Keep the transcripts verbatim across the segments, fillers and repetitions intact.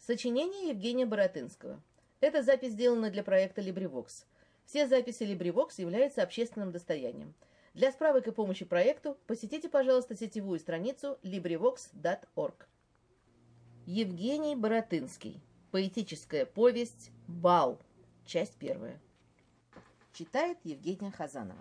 Сочинение Евгения Баратынского. Эта запись сделана для проекта LibriVox. Все записи LibriVox являются общественным достоянием. Для справок и помощи проекту посетите, пожалуйста, сетевую страницу librivox точка org. Евгений Баратынский. Поэтическая повесть «Бал». Часть первая. Читает Евгения Хазанова.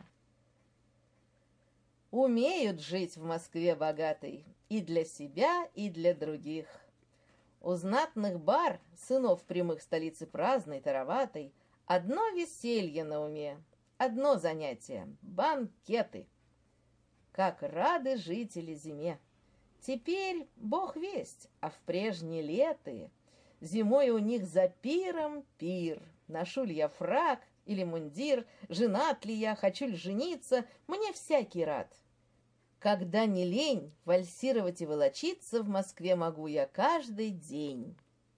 Умеют жить в Москве богатой и для себя, и для других. У знатных бар, сынов прямых столицы праздной, тароватой, одно веселье на уме, одно занятие — банкеты. Как рады жители зиме! Теперь бог весть, а в прежние леты зимой у них за пиром пир. Ношу ли я фрак или мундир, женат ли я, хочу ли жениться, мне всякий рад. Когда не лень, вальсировать и волочиться в Москве могу я каждый день.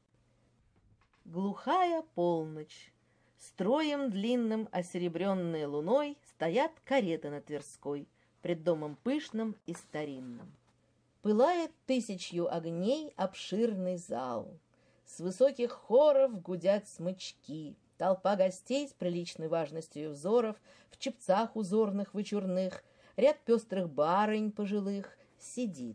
Глухая полночь. Строем длинным, осеребренной луной, стоят кареты на Тверской, пред домом пышным и старинным. Пылает тысячью огней обширный зал. С высоких хоров гудят смычки. Толпа гостей с приличной важностью взоров, в чепцах узорных вычурных, ряд пестрых барынь пожилых сидит.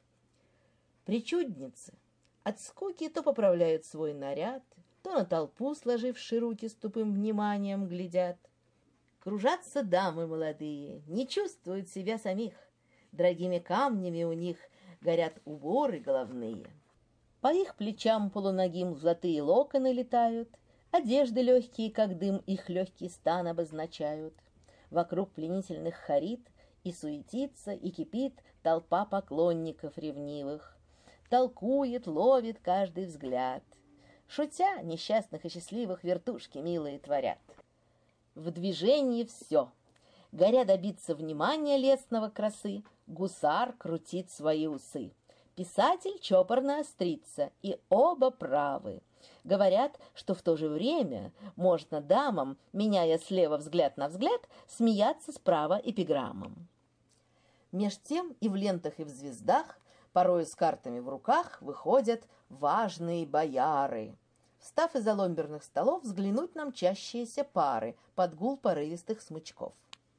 Причудницы от скуки то поправляют свой наряд, то на толпу, сложивши руки, с тупым вниманием глядят. Кружатся дамы молодые, не чувствуют себя самих. Дорогими камнями у них горят уборы головные. По их плечам полуногим золотые локоны летают, одежды легкие, как дым, их легкий стан обозначают. Вокруг пленительных хорит и суетится, и кипит толпа поклонников ревнивых. Толкует, ловит каждый взгляд. Шутя, несчастных и счастливых вертушки милые творят. В движении все. Горя добиться внимания лестного красы, гусар крутит свои усы. Писатель чопорно острится, и оба правы. Говорят, что в то же время можно дамам, меняя слева взгляд на взгляд, смеяться справа эпиграммом. Меж тем и в лентах, и в звездах, порою с картами в руках, выходят важные бояры. Встав из-за ломберных столов, взглянуть на мчащиеся пары под гул порывистых смычков.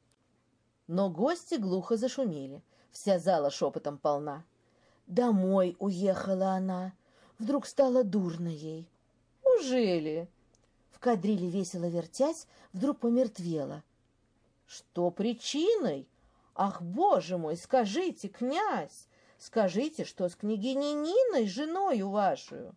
Но гости глухо зашумели, вся зала шепотом полна. Домой уехала она, вдруг стало дурно ей. Ужели? В кадриле весело вертясь, вдруг помертвела. Что причиной? Ах, боже мой, скажите, князь, скажите, что с княгиней Ниной, женою вашей?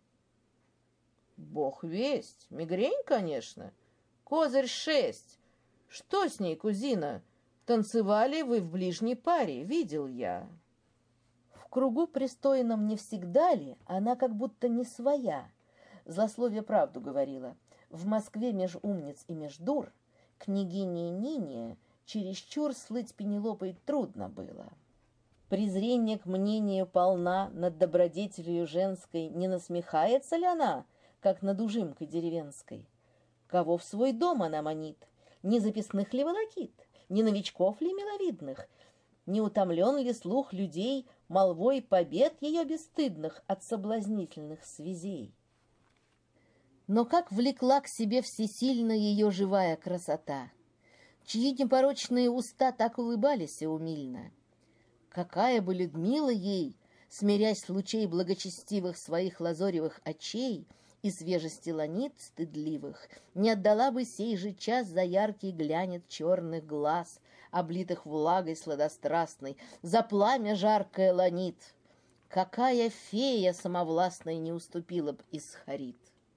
Бог весть, мигрень, конечно. Козырь шесть. Что с ней, кузина? Танцевали вы в ближней паре, видел я. В кругу пристойном не всегда ли, она как будто не своя. Злословие правду говорила. В Москве меж умниц и меж дур княгине Нине чересчур слыть Пенелопой трудно было. Презрение к мнению полна над добродетелью женской, не насмехается ли она, как над ужимкой деревенской? Кого в свой дом она манит? Не записных ли волокит? Не новичков ли миловидных? Не утомлен ли слух людей молвой побед ее бесстыдных от соблазнительных связей? Но как влекла к себе всесильно ее живая красота, чьи непорочные уста так улыбались и умильно. Какая бы Людмила ей, смирясь с лучей благочестивых своих лазоревых очей и свежести ланит стыдливых, не отдала бы сей же час за яркий глянец черных глаз, облитых влагой сладострастной, за пламя жаркое ланит. Какая фея самовластной не уступила б из Харит!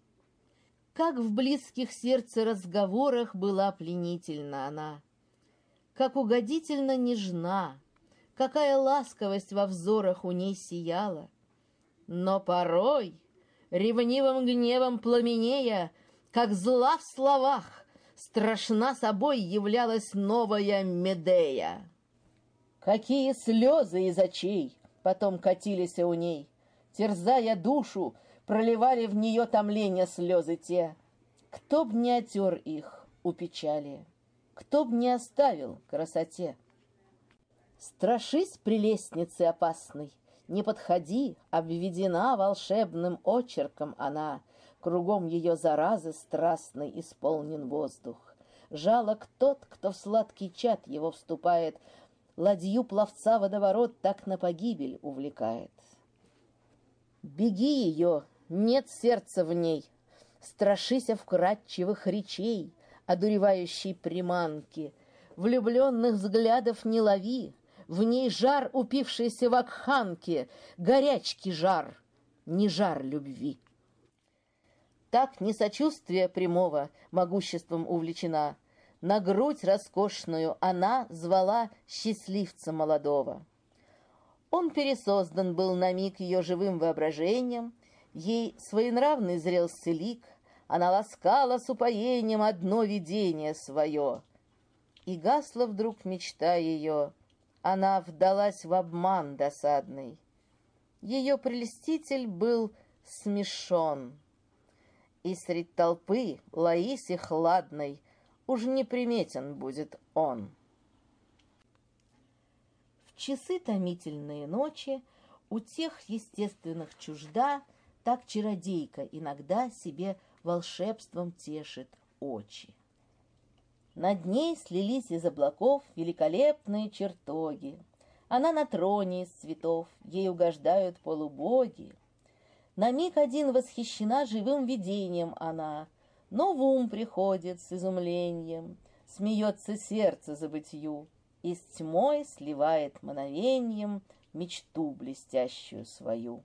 Как в близких сердце разговорах была пленительна она, как угодительно нежна, какая ласковость во взорах у ней сияла. Но порой, ревнивым гневом пламенея, как зла в словах, страшна собой являлась новая Медея. Какие слезы из очей потом катились у ней, терзая душу, проливали в нее томления слезы те. Кто б не отер их у печали, кто б не оставил красоте. Страшись прелестницы опасной, Не подходи, обведена волшебным очерком она, кругом ее заразы страстной исполнен воздух. Жалок тот, кто в сладкий чад его вступает, ладью пловца водоворот так на погибель увлекает. Беги ее, нет сердца в ней, страшися вкрадчивых речей, одуревающей приманки, влюбленных взглядов не лови, в ней жар, упившийся в акханке, горячки жар, не жар любви. Так не сочувствие прямого могуществом увлечена, на грудь роскошную она звала счастливца молодого. Он пересоздан был на миг ее живым воображением, ей своенравный зрелся лик, она ласкала с упоением одно видение свое. И гасла вдруг мечта ее, она вдалась в обман досадный. Ее прелеститель был смешон, и средь толпы Лаисе хладной уж неприметен будет он. В часы томительные ночи у тех естественных чужда, так чародейка иногда себе волшебством тешит очи. Над ней слились из облаков великолепные чертоги. Она на троне из цветов, ей угождают полубоги. На миг один восхищена живым видением она, но в ум приходит с изумлением, смеется сердце забытью и с тьмой сливает мановеньем мечту блестящую свою.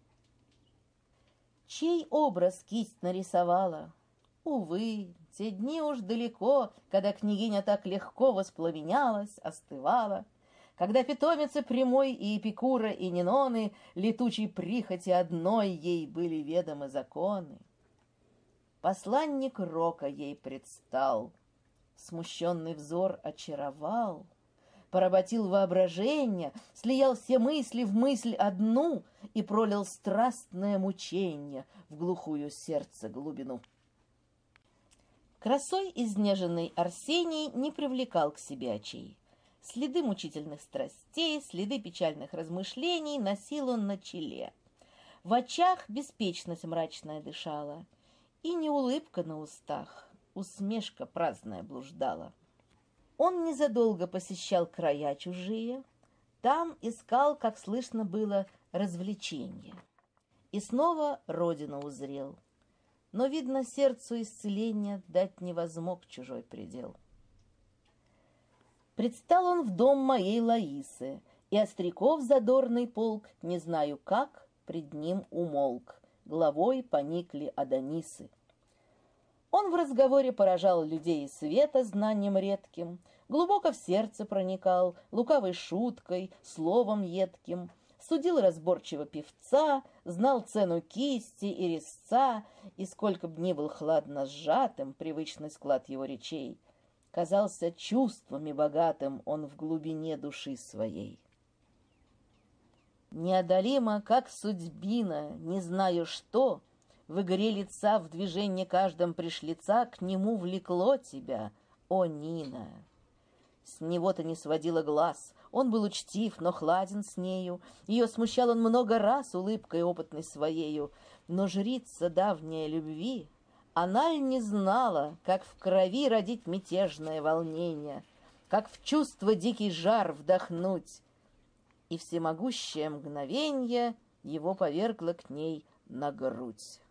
Чей образ кисть нарисовала? Увы, те дни уж далеко, когда княгиня так легко воспламенялась, остывала, когда питомицы прямой и Эпикура, и Ниноны летучей прихоти одной ей были ведомы законы. Посланник рока ей предстал, смущенный взор очаровал, поработил воображение, слиял все мысли в мысль одну и пролил страстное мучение в глухую сердце глубину. Красой изнеженный Арсений не привлекал к себе очей. Следы мучительных страстей, следы печальных размышлений носил он на челе. В очах беспечность мрачная дышала, и не улыбка на устах, усмешка праздная блуждала. Он незадолго посещал края чужие, там искал, как слышно было, развлечения. И снова родину узрел. Но, видно, сердцу исцеления дать невозмог чужой предел. Предстал он в дом моей Лаисы, и остряков задорный полк, не знаю как, пред ним умолк, главой поникли Адонисы. Он в разговоре поражал людей света знанием редким, глубоко в сердце проникал, лукавой шуткой, словом едким, судил разборчиво певца, знал цену кисти и резца, и сколько б ни был хладно сжатым привычный склад его речей, казался чувствами богатым он в глубине души своей. Неодолимо, как судьбина, не знаю что, в игре лица, в движении каждом пришлица к нему влекло тебя, о Нина. С него-то не сводила глаз, он был учтив, но хладен с нею, ее смущал он много раз улыбкой опытной своею, но жрица давняя любви, она ль не знала, как в крови родить мятежное волнение, как в чувство дикий жар вдохнуть, и всемогущее мгновенье его повергло к ней на грудь.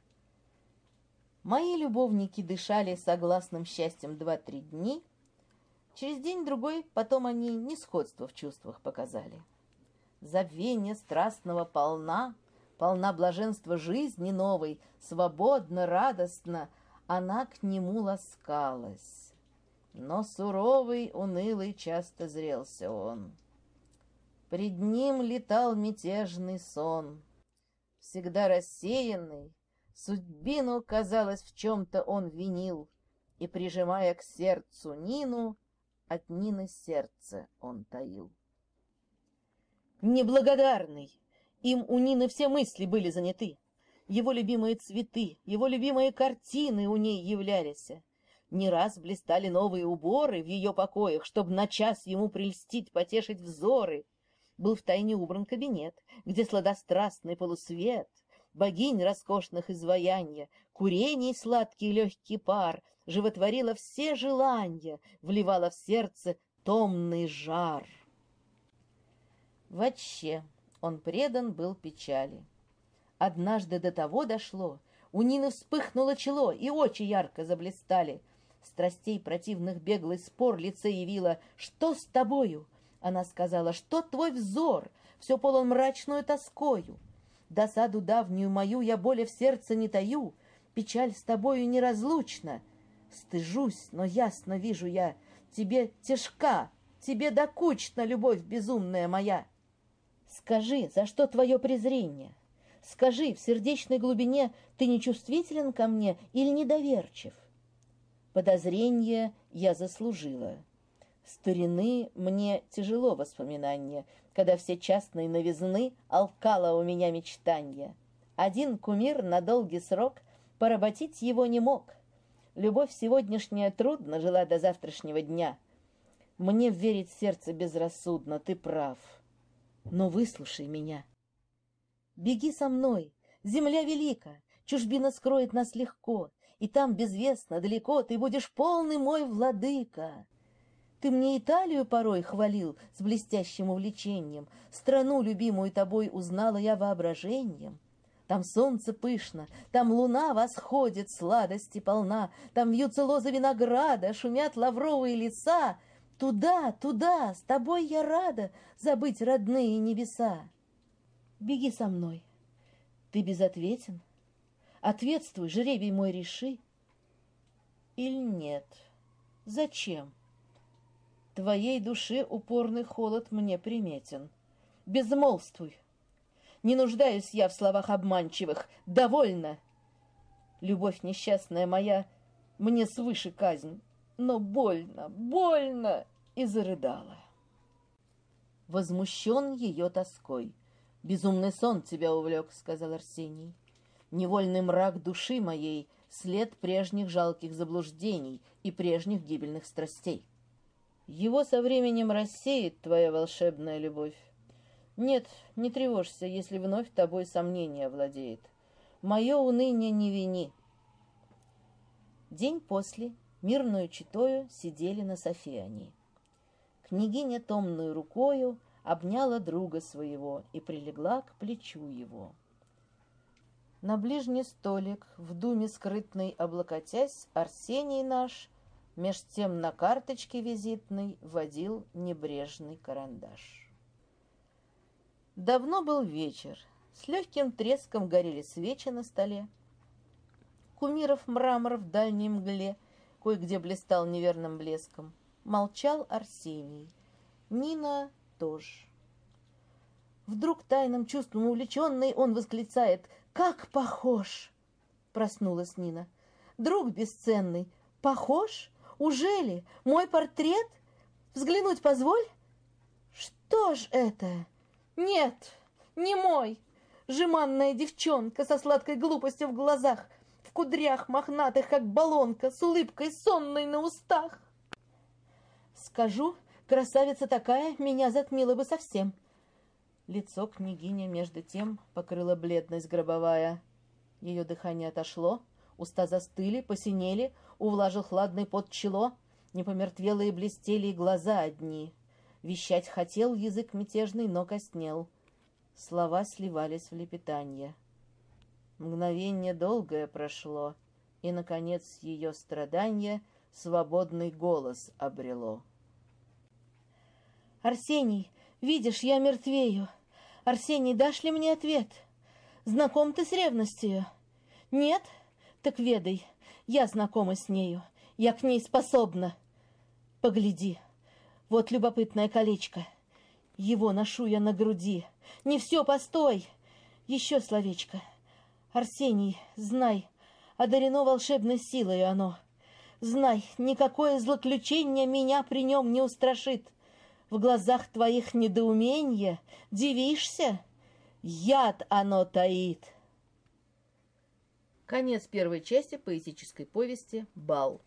Мои любовники дышали согласным счастьем два-три дни. Через день-другой потом они несходство в чувствах показали. Забвение страстного полна, полна блаженства жизни новой, свободно, радостно она к нему ласкалась. Но суровый, унылый часто зрелся он. Пред ним летал мятежный сон, всегда рассеянный, судьбину, казалось, в чем-то он винил, и, прижимая к сердцу Нину, от Нины сердце он таил. Неблагодарный! Им у Нины все мысли были заняты. Его любимые цветы, его любимые картины у ней являлись. Не раз блистали новые уборы в ее покоях, чтобы на час ему прельстить, потешить взоры. был втайне убран кабинет, где сладострастный полусвет, богинь роскошных изваянья, курений сладкий легкий пар, животворила все желания, вливала в сердце томный жар. Вообще он предан был печали. Однажды до того дошло, у Нины вспыхнуло чело, и очи ярко заблистали. Страстей противных беглый спор лице явила. «Что с тобою?» Она сказала, «Что твой взор? Все полон мрачную тоскою. Досаду давнюю мою я более в сердце не таю, печаль с тобою неразлучна. Стыжусь, но ясно вижу я, тебе тяжка, тебе докучна любовь безумная моя. Скажи, за что твое презрение? Скажи, в сердечной глубине ты нечувствителен ко мне или недоверчив? Подозрение я заслужила. Старины мне тяжело воспоминания, когда все частные новизны алкало у меня мечтанье. Один кумир на долгий срок поработить его не мог. Любовь сегодняшняя трудно жила до завтрашнего дня. Мне верить в сердце безрассудно, ты прав. Но выслушай меня. Беги со мной, земля велика, чужбина скроет нас легко, и там безвестно, далеко, ты будешь полный мой владыка. Ты мне Италию порой хвалил с блестящим увлечением, страну, любимую тобой, узнала я воображением. Там солнце пышно, там луна восходит, сладости полна, там вьются лозы винограда, шумят лавровые леса. Туда, туда, с тобой я рада забыть родные небеса. Беги со мной. Ты безответен? Ответствуй, жребий мой реши. Или нет? Зачем? Твоей душе упорный холод мне приметен. Безмолвствуй. Не нуждаюсь я в словах обманчивых. Довольно. Любовь несчастная моя, мне свыше казнь, но больно, больно, и зарыдала. Возмущен ее тоской. «Безумный сон тебя увлек», — сказал Арсений. «Невольный мрак души моей, след прежних жалких заблуждений и прежних гибельных страстей. Его со временем рассеет твоя волшебная любовь. Нет, не тревожься, если вновь тобой сомнение владеет. Мое уныние не вини». День после мирную читою сидели на софе они. Княгиня томную рукою обняла друга своего и прилегла к плечу его. На ближний столик, в думе скрытной облокотясь, Арсений наш меж тем на карточке визитной водил небрежный карандаш. Давно был вечер, с легким треском горели свечи на столе. Кумиров мрамор в дальней мгле кое-где блистал неверным блеском. Молчал Арсений, Нина тоже. Вдруг тайным чувством увлеченный он восклицает: «Как похож!» Проснулась Нина. «Друг бесценный, похож? Ужели? Мой портрет? Взглянуть позволь?» «Что ж это? Нет, не мой! Жеманная девчонка со сладкой глупостью в глазах, в кудрях мохнатых, как баллонка, с улыбкой сонной на устах. Скажу, красавица такая меня затмила бы совсем». Лицо княгиня между тем покрыла бледность гробовая. Ее дыхание отошло, уста застыли, посинели, увлажил хладный пот чело, непомертвелые блестели и глаза одни. Вещать хотел язык мятежный, но коснел. Слова сливались в лепетанье. Мгновение долгое прошло, и, наконец, ее страдание свободный голос обрело. «Арсений, видишь, я мертвею. Арсений, дашь ли мне ответ? Знаком ты с ревностью? Нет? Так ведай, я знакома с нею, я к ней способна. Погляди, вот любопытное колечко. Его ношу я на груди. Не все, постой! Еще словечко. Арсений, знай, одарено волшебной силой оно. Знай, никакое злоключение меня при нем не устрашит. В глазах твоих недоумение, дивишься? Яд оно таит. Конец первой части поэтической повести «Бал».